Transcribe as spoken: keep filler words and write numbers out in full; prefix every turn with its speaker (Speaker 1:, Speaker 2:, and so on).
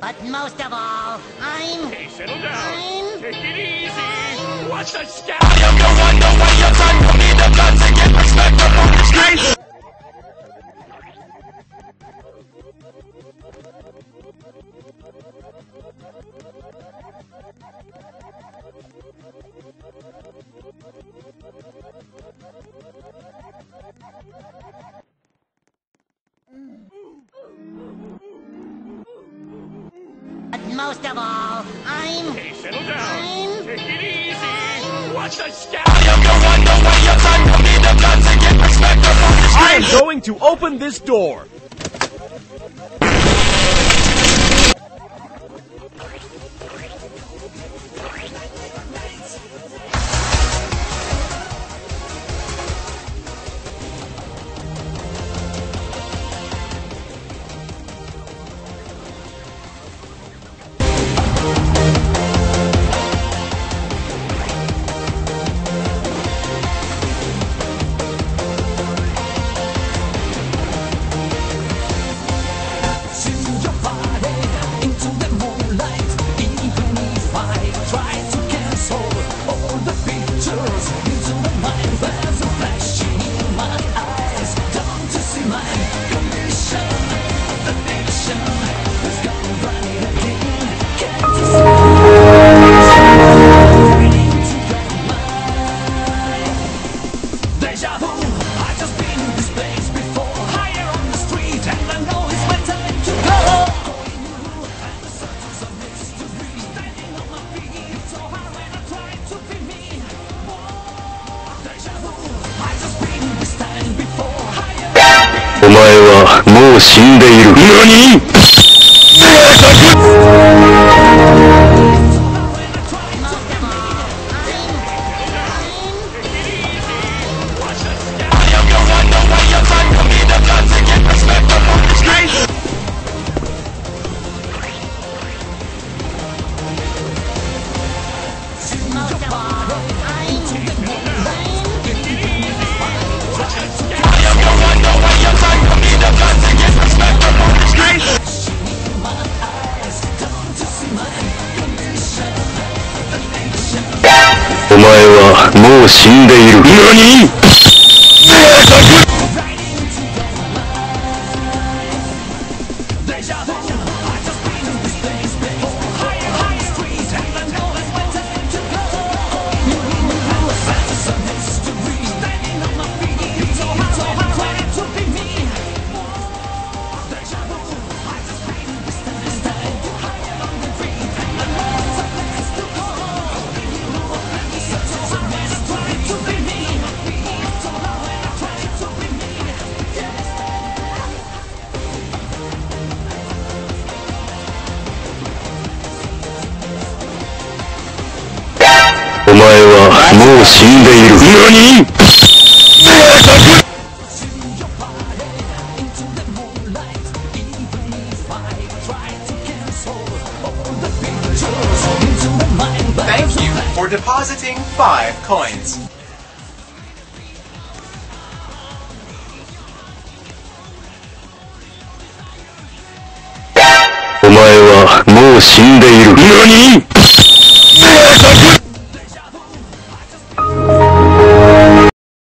Speaker 1: But most of all, I'm...
Speaker 2: Hey, settle down.
Speaker 1: I'm...
Speaker 2: Take it easy. I'm...
Speaker 3: Watch the scout. I am the one, the way your time for me the guns to get respect from the streets.
Speaker 1: But most of all, I'm...
Speaker 2: Hey, settle down.
Speaker 1: I'm...
Speaker 2: Take it easy. I'm...
Speaker 3: Watch the scout. I am the one, the way your time for me the guns to get respect from the streets.
Speaker 2: I am going to open this door.
Speaker 3: お前はもう死んでいる。何？お前はもう死んでいる。何？お前はもう死んでいる。何？
Speaker 4: Thank you for depositing five coins.
Speaker 3: お前はもう死んでいる。何？